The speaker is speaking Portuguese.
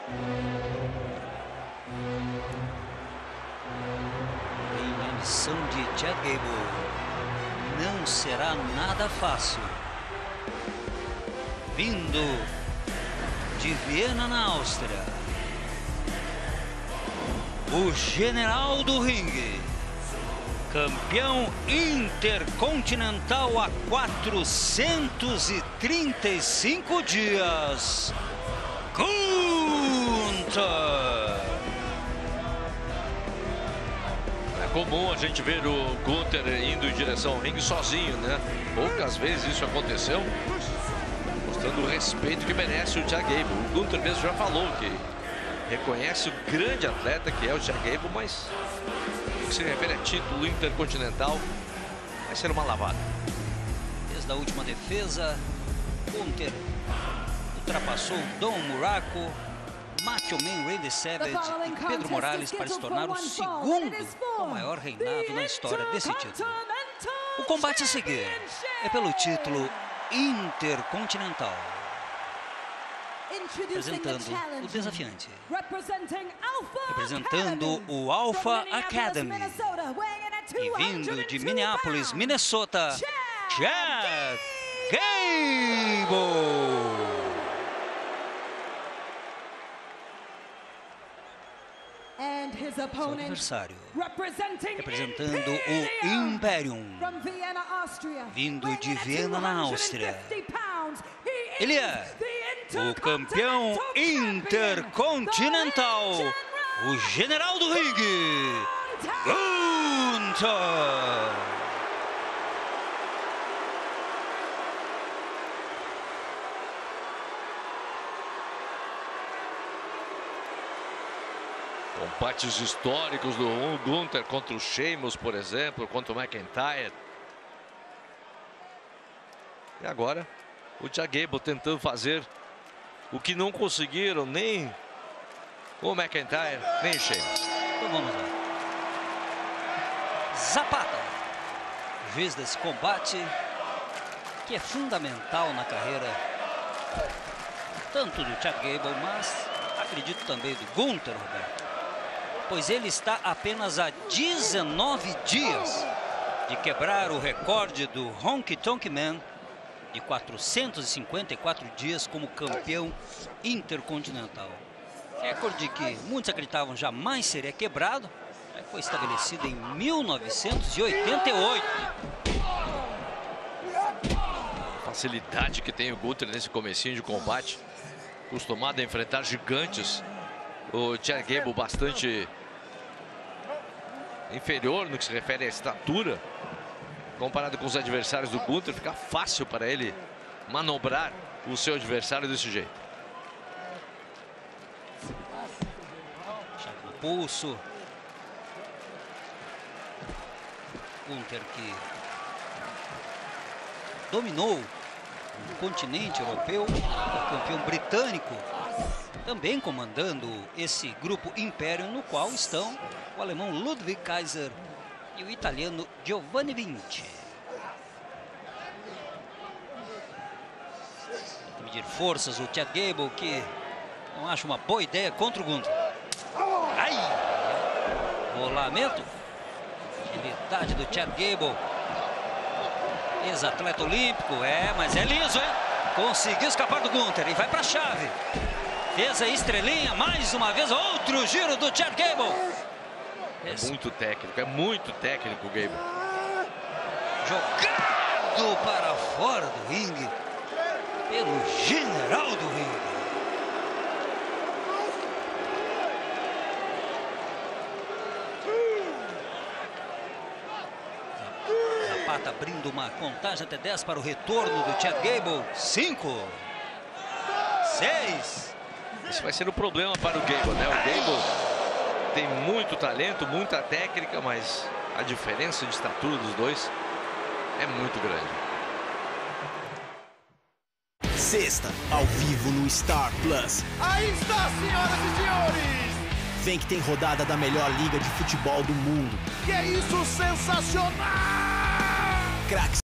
E a missão de Chad Gable não será nada fácil. Vindo de Viena, na Áustria, o general do ringue, campeão intercontinental há 435 dias, Gunther. É comum a gente ver o Gunther indo em direção ao ringue sozinho, né? Poucas vezes isso aconteceu, mostrando o respeito que merece o Chad Gable. O Gunther mesmo já falou que reconhece o grande atleta que é o Chad Gable, mas no que se refere a título intercontinental, vai ser uma lavada. Desde a última defesa, Gunther ultrapassou Don Muraco, Macho Man Randy Savage e Pedro Morales para se tornar o segundo com maior reinado na história desse título. O combate a seguir é pelo título intercontinental. Representando o desafiante, representando o Alpha Academy, e vindo de Minneapolis, Minnesota, Chad Gable. Seu adversário, representando o Imperium, vindo de Viena, na Áustria, ele é o campeão intercontinental, o general do ringue, Gunther. Combates históricos do Gunther contra o Sheamus, por exemplo, contra o McIntyre. E agora o Chad Gable tentando fazer o que não conseguiram nem o McIntyre, nem o Sheamus. Então vamos lá. Zapata, juiz desse combate, que é fundamental na carreira tanto do Chad Gable, mas acredito também do Gunther, Roberto, pois ele está apenas a 19 dias de quebrar o recorde do Honky Tonk Man de 454 dias como campeão intercontinental. Recorde que muitos acreditavam jamais seria quebrado, foi estabelecido em 1988. A facilidade que tem o Gunther nesse comecinho de combate, acostumado a enfrentar gigantes. O Chad Gable bastante inferior no que se refere à estatura. Comparado com os adversários do Gunther, fica fácil para ele manobrar o seu adversário desse jeito. Chave no pulso. Gunther que dominou o continente europeu, o campeão britânico, também comandando esse grupo Imperium, no qual estão o alemão Ludwig Kaiser e o italiano Giovanni Vinci. Tenta medir forças o Chad Gable, que não acha uma boa ideia contra o Gunther. Ai! Rolamento. Agilidade do Chad Gable. Ex-atleta olímpico, mas é liso, hein? Conseguiu escapar do Gunther e vai para a chave. Fez a estrelinha, mais uma vez, outro giro do Chad Gable. É muito técnico o Gable. Jogado para fora do ringue pelo general do ringue. Zapata abrindo uma contagem até 10 para o retorno do Chad Gable. 5, 6. Isso vai ser um problema para o Gable, né? O Gable tem muito talento, muita técnica, mas a diferença de estatura dos dois é muito grande. Sexta, ao vivo no Star Plus. Aí está, senhoras e senhores! Vem que tem rodada da melhor liga de futebol do mundo. Que é isso, sensacional! Craques